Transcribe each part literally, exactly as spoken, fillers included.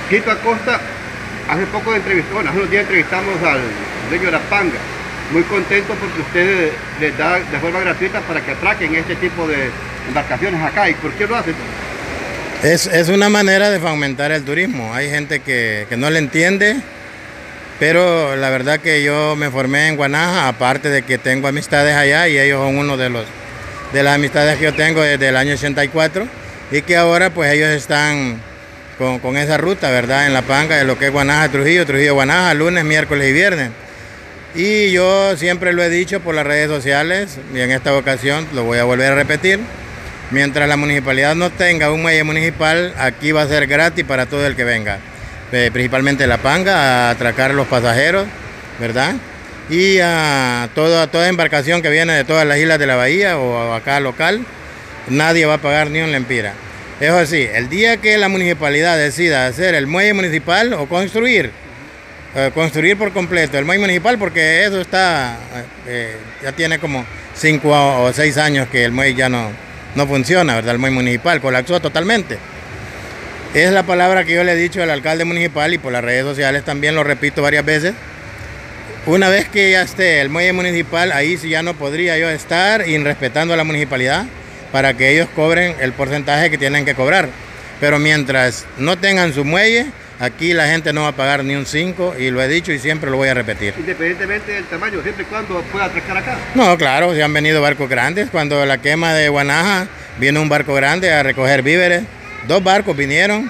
Quito Acosta, hace poco entrevistó, bueno, hace unos días entrevistamos al dueño de la panga, muy contento porque ustedes les da de forma gratuita para que atraquen este tipo de embarcaciones acá. ¿Y por qué lo hacen? Es, es una manera de fomentar el turismo. Hay gente que, que no le entiende, pero la verdad que yo me formé en Guanaja, aparte de que tengo amistades allá y ellos son uno de los de las amistades que yo tengo desde el año ochenta y cuatro y que ahora pues ellos están con, con esa ruta, ¿verdad? En la panga de lo que es Guanaja, Trujillo, Trujillo, Guanaja, lunes, miércoles y viernes. Y yo siempre lo he dicho por las redes sociales y en esta ocasión lo voy a volver a repetir. Mientras la municipalidad no tenga un muelle municipal, aquí va a ser gratis para todo el que venga. Eh, principalmente la panga, a atracar a los pasajeros, ¿verdad? Y a toda, toda embarcación que viene de todas las islas de la bahía o acá local, nadie va a pagar ni un lempira. Es así, el día que la municipalidad decida hacer el muelle municipal o construir, eh, construir por completo el muelle municipal, porque eso está, eh, ya tiene como cinco o seis años que el muelle ya no, no funciona, ¿verdad? El muelle municipal colapsó totalmente. Es la palabra que yo le he dicho al alcalde municipal y por las redes sociales también lo repito varias veces. Una vez que ya esté el muelle municipal, ahí sí ya no podría yo estar irrespetando a la municipalidad para que ellos cobren el porcentaje que tienen que cobrar. Pero mientras no tengan su muelle, aquí la gente no va a pagar ni un cinco y lo he dicho y siempre lo voy a repetir. Independientemente del tamaño, siempre y cuando pueda atracar acá. No, claro, se han venido barcos grandes. Cuando la quema de Guanaja, vino un barco grande a recoger víveres. Dos barcos vinieron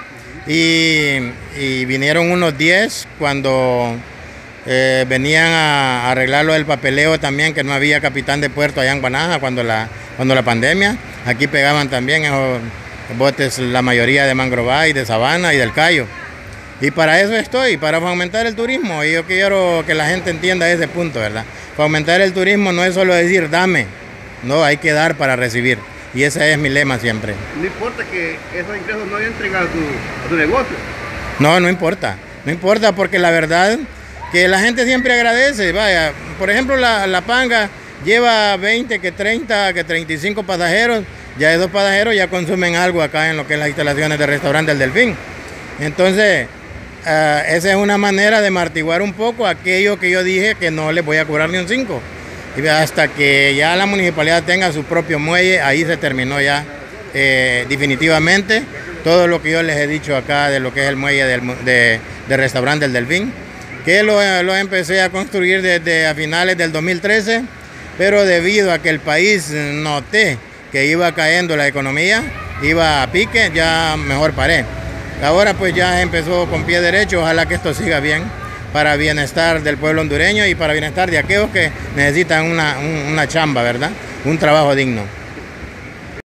y, y vinieron unos diez cuando eh, venían a arreglar lo del papeleo también, que no había capitán de puerto allá en Guanaja cuando la, cuando la pandemia. Aquí pegaban también esos botes, la mayoría de Mangrová y de Sabana y del Cayo. Y para eso estoy, para fomentar el turismo. Y yo quiero que la gente entienda ese punto, ¿verdad? Fomentar el turismo no es solo decir dame, no, hay que dar para recibir. Y ese es mi lema siempre. No importa que esos ingresos no entren a tu, a tu negocio. No, no importa. No importa porque la verdad que la gente siempre agradece. Vaya, por ejemplo, la, la panga lleva veinte, que treinta, que treinta y cinco pasajeros. Ya esos pasajeros ya consumen algo acá en lo que es las instalaciones del restaurante El Delfín. Entonces, uh, esa es una manera de amortiguar un poco aquello que yo dije que no les voy a cobrar ni un cinco. Y hasta que ya la municipalidad tenga su propio muelle, ahí se terminó ya eh, definitivamente todo lo que yo les he dicho acá de lo que es el muelle del de, de restaurante El Delfín, que lo, lo empecé a construir desde a finales del dos mil trece, pero debido a que el país noté que iba cayendo la economía, iba a pique, ya mejor paré. Ahora pues ya empezó con pie derecho, ojalá que esto siga bien, para bienestar del pueblo hondureño y para bienestar de aquellos que necesitan una, un, una chamba, ¿verdad? Un trabajo digno.